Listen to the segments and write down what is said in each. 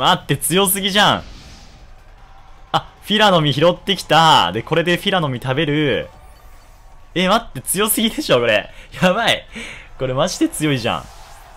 待って、強すぎじゃん。あ、フィラの実拾ってきた。で、これでフィラの実食べる。待って、強すぎでしょ、これ。やばい。これマジで強いじゃん。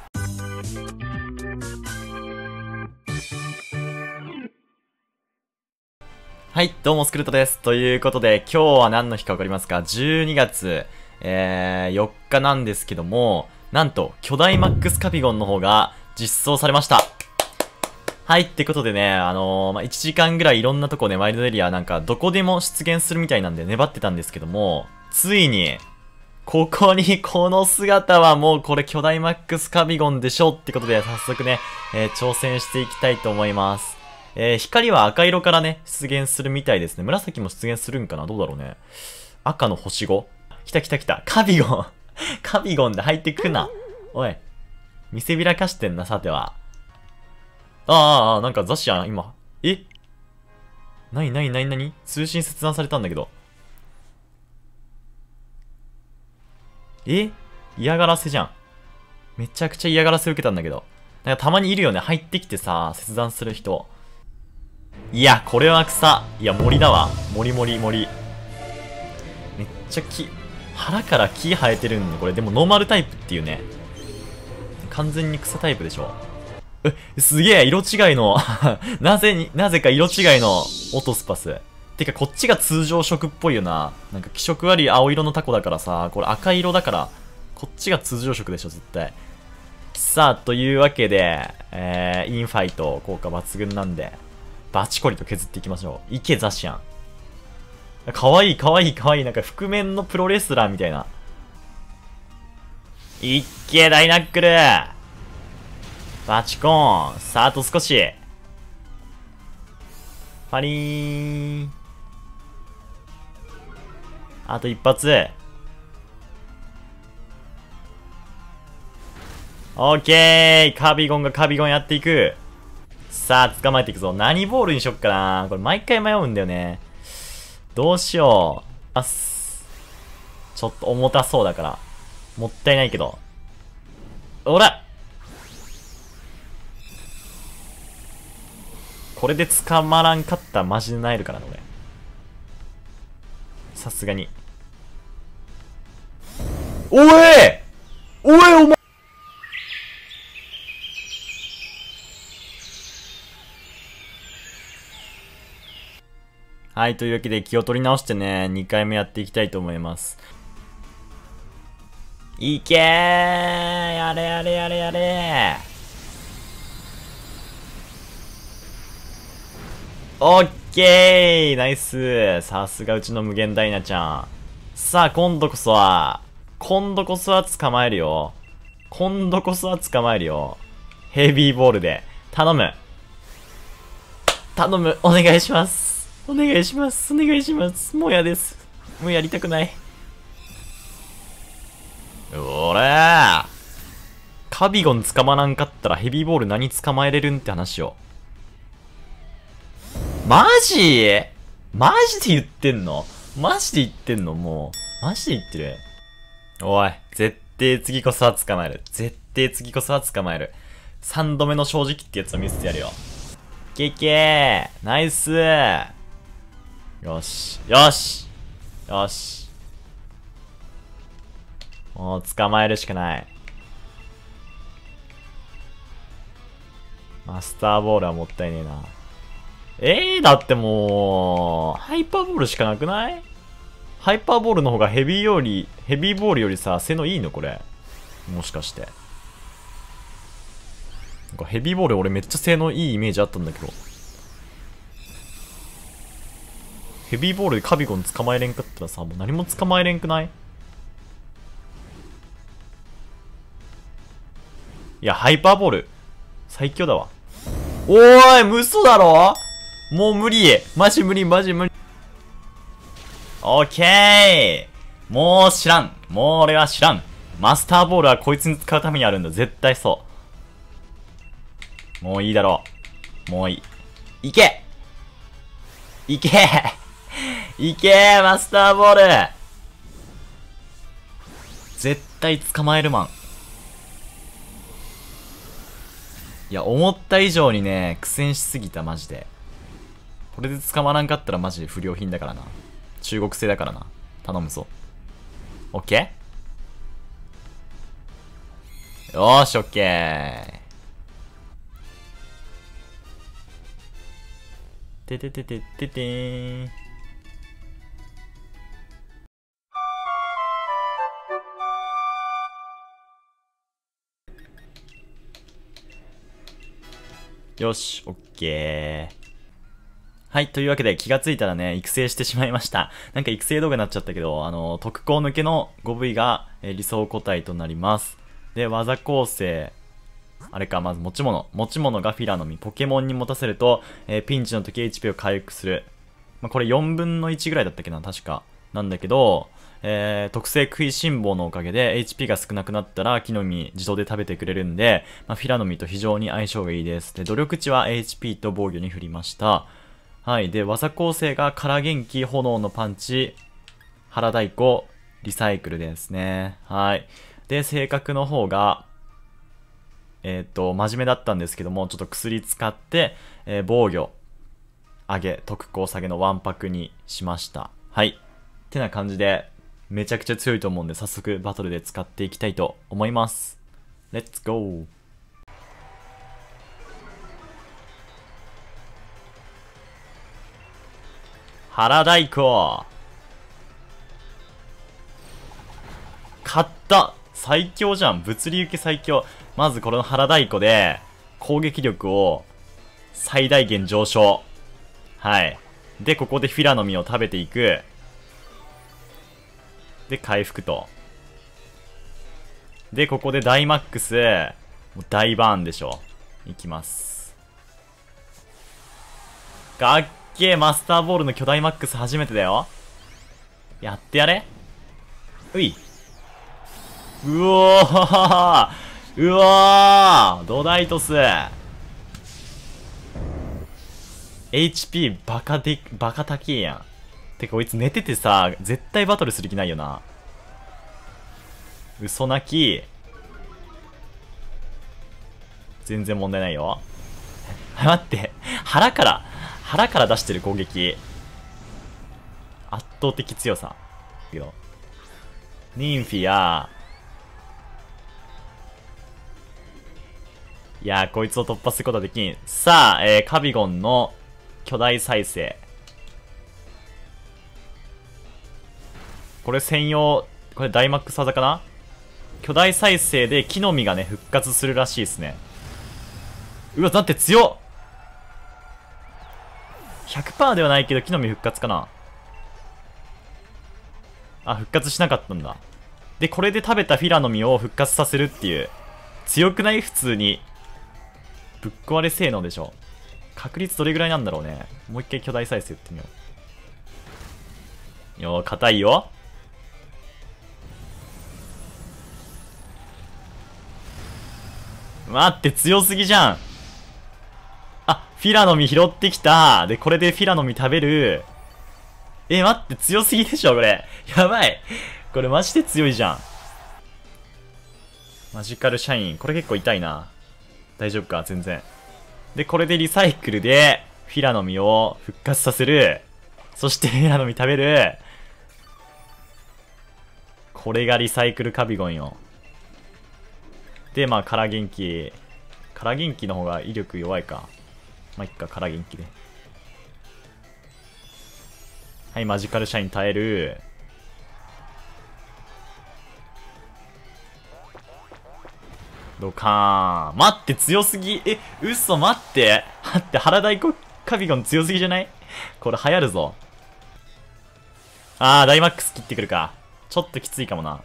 はい、どうもスクルトです。ということで、今日は何の日かわかりますか？ 12 月、4日なんですけども、なんと、巨大マックスカビゴンの方が実装されました。はい、ってことでね、1時間ぐらいいろんなとこね、ワイルドエリアなんかどこでも出現するみたいなんで粘ってたんですけども、ついに、ここにこの姿はもうこれ巨大マックスカビゴンでしょってことで早速ね、挑戦していきたいと思います。光は赤色からね、出現するみたいですね。紫も出現するんかな？どうだろうね。赤の星 5？ 来た来た来た。カビゴンカビゴンで入ってくな。おい。見せびらかしてんな、さては。なんかザシアン、今。なに通信切断されたんだけど。嫌がらせじゃん。めちゃくちゃ嫌がらせ受けたんだけど。なんかたまにいるよね。入ってきてさ、切断する人。いや、これは草。いや、森だわ。森。めっちゃ腹から木生えてるんで、これ。でもノーマルタイプっていうね。完全に草タイプでしょ。すげえ、色違いのなぜか色違いのオトスパス。てか、こっちが通常色っぽいよな。なんか気色悪い青色のタコだからさ、これ赤色だから、こっちが通常色でしょ、絶対。さあ、というわけで、インファイト効果抜群なんで、バチコリと削っていきましょう。ザシアン。かわいい。なんか覆面のプロレスラーみたいな。ダイナックルバチコーン。さあ、あと少し。パリーン。あと一発。オッケー。カビゴンがカビゴンやっていく。さあ、捕まえていくぞ。何ボールにしよっかな。これ毎回迷うんだよね。どうしよう。ちょっと重たそうだから。もったいないけど。おら！これで捕まらんかったらマジで萎えるからな、俺。さすがに。お前はい、というわけで気を取り直してね、2回目やっていきたいと思います。いけー！やれオッケー！ナイス！さすがうちの無限ダイナちゃん。さあ、今度こそは捕まえるよ。ヘビーボールで。頼む。お願いします。もう嫌です。もうやりたくない。カビゴン捕まらんかったらヘビーボール何捕まえれるんって話よ。マジで言ってんの？もう。マジで言ってる。おい、絶対次こそは捕まえる。3度目の正直ってやつを見せてやるよ。けーナイスー。よし。もう捕まえるしかない。マスターボールはもったいねえな。だってもう、ハイパーボールしかなくない？ハイパーボールの方がヘビーボールよりさ、性能いいのこれ。もしかして。なんかヘビーボール俺めっちゃ性能いいイメージあったんだけど。ヘビーボールでカビゴン捕まえれんかったらさ、もう何も捕まえれんくない？いや、ハイパーボール。最強だわ。おーい、嘘だろ？もう無理。マジ無理。オッケー！もう俺は知らん。マスターボールはこいつに使うためにあるんだ。絶対そう。もういいだろう。もういい。いけマスターボール！絶対捕まえるマン。 いや、思った以上にね、苦戦しすぎた、マジで。これで捕まらんかったらマジで不良品だからな。中国製だからな。頼むぞ。オッケー。よーし、オッケー。ててててててーん。よし、オッケー。はい、というわけで気がついたらね、育成してしまいました。なんか育成動画になっちゃったけど、特攻抜けの 5V が、理想個体となります。で、技構成。あれか、まず持ち物。持ち物がフィラの実。ポケモンに持たせると、ピンチの時 HP を回復する。まあ、これ4分の1ぐらいだったっけな、確か。なんだけど、特性食いしん坊のおかげで HP が少なくなったら木の実自動で食べてくれるんで、まあ、フィラの実と非常に相性がいいです。で、努力値は HP と防御に振りました。はい。で、技構成が空元気、炎のパンチ、腹太鼓、リサイクルですね。はい。で、性格の方が、真面目だったんですけども、ちょっと薬使って、防御、上げ、特攻下げのワンパクにしました。はい。ってな感じで、めちゃくちゃ強いと思うんで、早速バトルで使っていきたいと思います。レッツゴー。腹太鼓。勝った。最強じゃん。物理受け最強。まずこの腹太鼓で攻撃力を最大限上昇。はい。で、ここでフィラの実を食べていく。で、回復と。で、ここでダイマックス。もう大バーンでしょ。いきます。かっけえ、マスターボールの巨大マックス初めてだよ。やってやれ。うい。うおーうわードダイトス HP バカ高えやん。てかこいつ寝ててさ、絶対バトルする気ないよな。嘘泣き。全然問題ないよ。待って。腹から出してる攻撃。圧倒的強さ。いくよ。ニンフィア。いやー、こいつを突破することはできん。さあ、カビゴンの巨大再生。これ専用、これダイマックス技かな？巨大再生で木の実がね、復活するらしいですね。うわ、だって強っ !100% ではないけど木の実復活かな？あ、復活しなかったんだ。で、これで食べたフィラの実を復活させるっていう。強くない？普通に。ぶっ壊れ性能でしょ。確率どれぐらいなんだろうね。もう一回巨大再生打ってみよう。よー、硬いよ。待って、強すぎじゃん。あ、フィラの実拾ってきた。で、これでフィラの実食べる。待って、強すぎでしょ、これ。やばい。これマジで強いじゃん。マジカルシャイン。これ結構痛いな。大丈夫か全然。で、これでリサイクルで、フィラの実を復活させる。そしてフィラの実食べる。これがリサイクルカビゴンよ。で、まあ、空元気。空元気の方が威力弱いか。まあ、いっか、空元気で。はい、マジカルシャイン耐える。ドカーン。待って、強すぎ。嘘、待って。待って、腹太鼓カビゴン強すぎじゃない？これ流行るぞ。ダイマックス切ってくるか。ちょっときついかもな。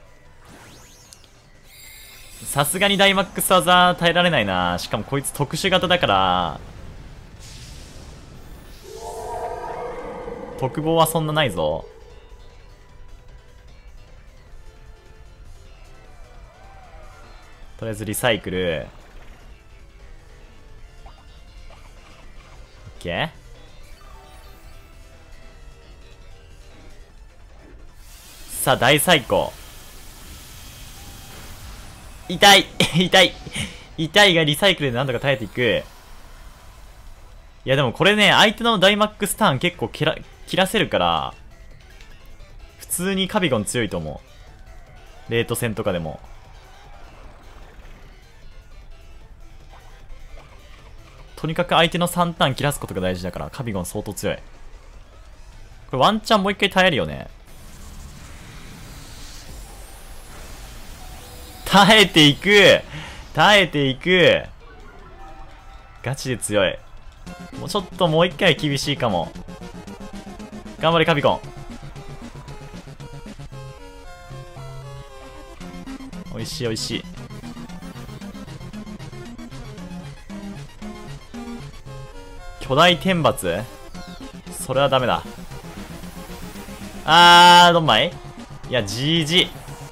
さすがにダイマックス技耐えられないな。しかもこいつ特殊型だから。特防はそんなないぞ。とりあえずリサイクル。オッケー。さあ、大最高。痛い痛い痛いがリサイクルでなんとか耐えていく。いやでもこれね、相手のダイマックスターン結構切らせるから、普通にカビゴン強いと思う。レート戦とかでも。とにかく相手の3ターン切らすことが大事だから、カビゴン相当強い。これワンチャンもう一回耐えるよね。耐えていく耐えていく。ガチで強い。もうちょっともう一回厳しいかも。頑張れカビコン。おいしいおいしい。巨大天罰、それはダメだ。どんまい。いや GG。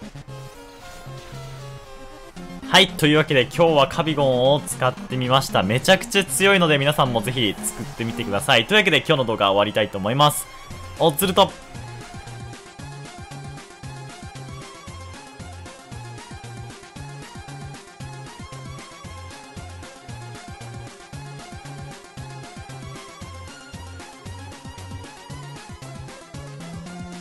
はい、というわけで今日はカビゴンを使ってみました。めちゃくちゃ強いので皆さんもぜひ作ってみてください。というわけで今日の動画は終わりたいと思います。おつると。